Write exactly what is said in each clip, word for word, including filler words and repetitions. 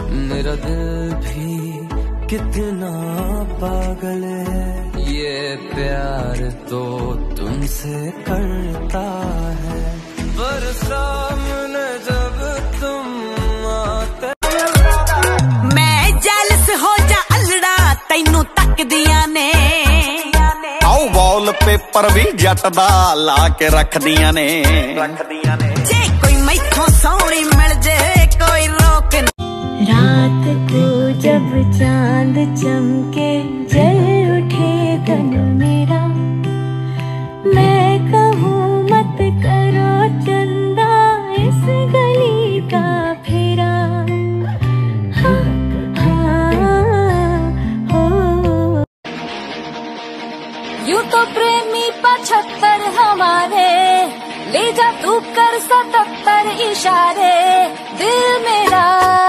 मेरा दिल भी कितना पागल है, ये प्यार तो तुमसे करता है, पर सामने जब तुम आते। मैं जेलस हो जा अलड़ा तैनू तक दिया ने, आओ वॉल पेपर भी जट दा ला के रख दिया ने, रख दिया ने। जे कोई मैथों सोहनी मिल जे कोई रोक न। रात को जब चांद चमके जल उठे तन मेरा, मैं कहूँ मत करो चंदा इस गली का फेरा। हाँ, हाँ, हो। यूं तो प्रेमी पचहत्तर हमारे, ले जा तू कर सतहत्तर इशारे, दिल मेरा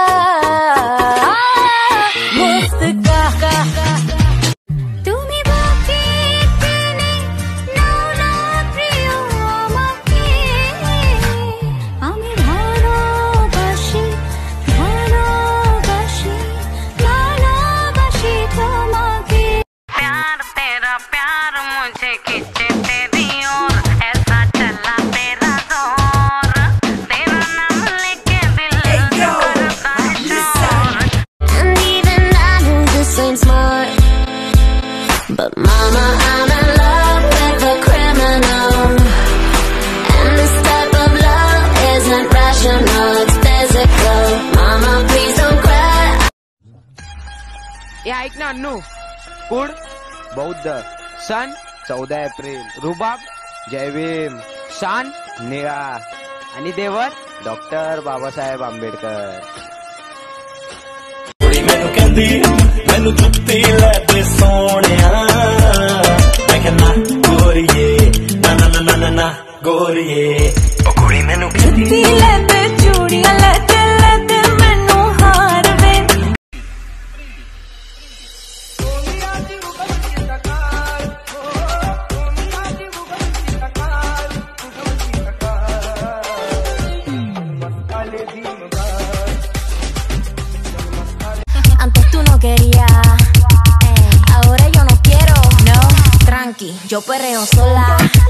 But mama, I'm in love with a criminal, and this type of love isn't rational, it's physical. Mama, please don't cry. ये ऐक ना अन्नू, कुड बौद्ध, सन चौदा एप्रिल, रुबाब जय भीम, शान निळा आणि देवर डॉक्टर बाबासाहेब आंबेडकर। मैनू कहती मैनू जुत्ती लै दे सोहणिया, मैं कहना गोरिए ना ना ना ना ना गोरिए, ओ कुड़ी मैनू कहती लै दे चूड़ियां लै दे लै दे मैनू हार वे। Antes tú no querías, ahora yo no quiero. No, tranqui, yo perreo sola.